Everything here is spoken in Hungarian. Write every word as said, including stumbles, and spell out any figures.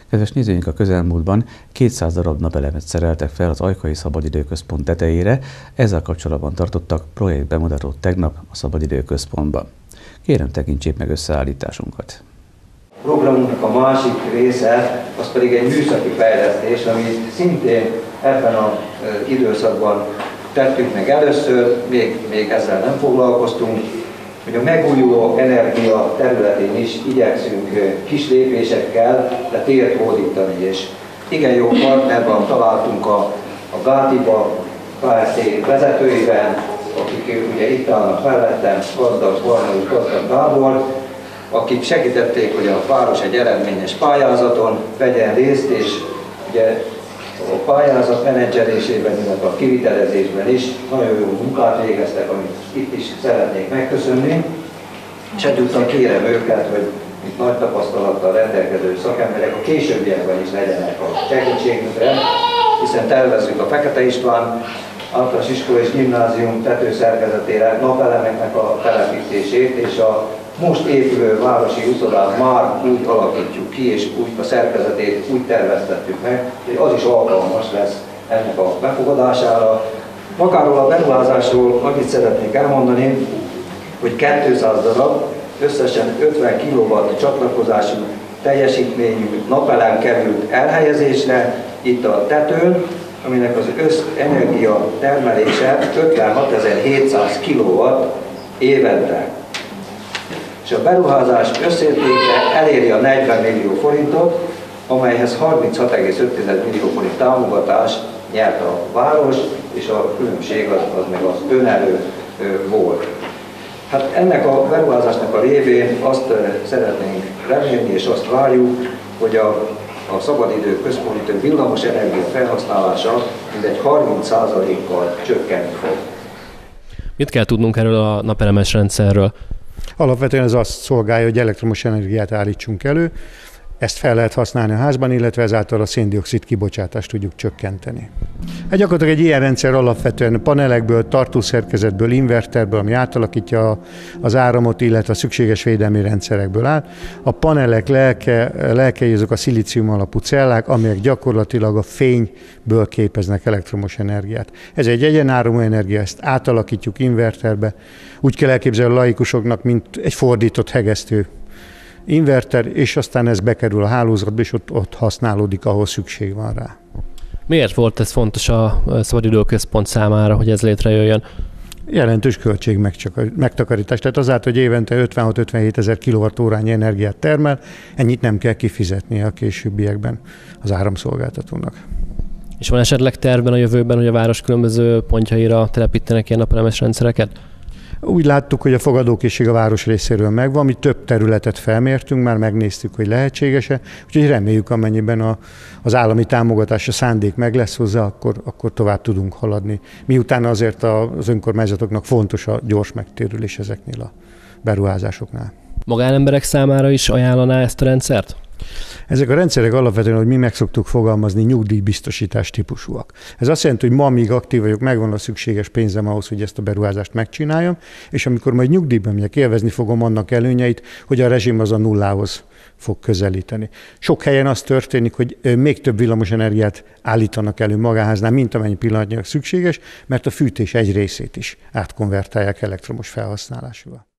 Kedves nézőink, a közelmúltban kétszáz darab napelemet szereltek fel az Ajkai Szabadidőközpont tetejére, ezzel kapcsolatban tartottak projektbemutatót tegnap a Szabadidőközpontban. Kérem, tekintsék meg összeállításunkat. A programunknak a másik része, az pedig egy műszaki fejlesztés, amit szintén ebben az időszakban tettünk meg először, még, még ezzel nem foglalkoztunk, hogy a megújuló energia területén is igyekszünk kis lépésekkel de tért hódítani, és igen jó partnerban találtunk a, a Gátiba Kft. Vezetőiben, akik ugye itt állnak mellettem, Gazdag Barna és Gazdag Gábor, akik segítették, hogy a város egy eredményes pályázaton vegyen részt, és ugye a pályázat menedzselésében, illetve a kivitelezésben is nagyon jó munkát végeztek, amit itt is szeretnék megköszönni. És egyúttal kérem őket, hogy itt nagy tapasztalattal rendelkező szakemberek a későbbiekben is legyenek a segítségünkre, hiszen tervezzük a Fekete István Általános Iskola és Gimnázium tetőszerkezetére napelemeknek a telepítését, és a most épülő városi úszodát már úgy alakítjuk ki, és úgy a szerkezetét úgy terveztettük meg, hogy az is alkalmas lesz ennek a befogadására. Magáról a beruházásról annyit szeretnék elmondani, hogy kétszáz darab, összesen ötven kilowatt csatlakozású teljesítményű napelem került elhelyezésre itt a tetőn, aminek az összenergia termelése ötvenhatezer-hétszáz kilowatt évente. És a beruházás összértéke eléri a negyven millió forintot, amelyhez harminchat egész öt millió forint támogatást nyert a város, és a különbség az, az meg az önerő volt. Hát ennek a beruházásnak a révén azt szeretnénk remélni, és azt várjuk, hogy a, a Szabadidőközpont villamos energia felhasználása mindegy harminc százalékkal csökkenni fog. Mit kell tudnunk erről a napelemes rendszerről? Alapvetően ez azt szolgálja, hogy elektromos energiát állítsunk elő, ezt fel lehet használni a házban, illetve ezáltal a szén-dioxid kibocsátást tudjuk csökkenteni. Hát gyakorlatilag egy ilyen rendszer alapvetően panelekből, tartószerkezetből, inverterből, ami átalakítja az áramot, illetve a szükséges védelmi rendszerekből áll. A panelek lelke, lelkei azok a szilícium alapú cellák, amelyek gyakorlatilag a fényből képeznek elektromos energiát. Ez egy egyenáramú energia, ezt átalakítjuk inverterbe. Úgy kell elképzelni a laikusoknak, mint egy fordított hegesztő inverter, és aztán ez bekerül a hálózatba, és ott, ott használódik, ahol szükség van rá. Miért volt ez fontos a Szabadidőközpont számára, hogy ez létrejöjjön? Jelentős költség megtakarítás. Tehát azáltal, hogy évente ötvenhat-ötvenhét ezer kilowattórányi energiát termel, ennyit nem kell kifizetnie a későbbiekben az áramszolgáltatónak. És van esetleg tervben a jövőben, hogy a város különböző pontjaira telepítenek ilyen napelemes rendszereket? Úgy láttuk, hogy a fogadókészség a város részéről megvan, mi több területet felmértünk, már megnéztük, hogy lehetséges-e, úgyhogy reméljük, amennyiben a, az állami támogatás, a szándék meg lesz hozzá, akkor, akkor tovább tudunk haladni. Miután azért az önkormányzatoknak fontos a gyors megtérülés ezeknél a beruházásoknál. Magánemberek számára is ajánlaná ezt a rendszert? Ezek a rendszerek alapvetően, hogy mi meg szoktuk fogalmazni, nyugdíjbiztosítás típusúak. Ez azt jelenti, hogy ma, amíg aktív vagyok, megvan a szükséges pénzem ahhoz, hogy ezt a beruházást megcsináljam, és amikor majd nyugdíjban megyek, élvezni fogom annak előnyeit, hogy a rezsim az a nullához fog közelíteni. Sok helyen az történik, hogy még több villamosenergiát állítanak elő magáháznál, mint amennyi pillanatnyilag szükséges, mert a fűtés egy részét is átkonvertálják elektromos felhasználásúval.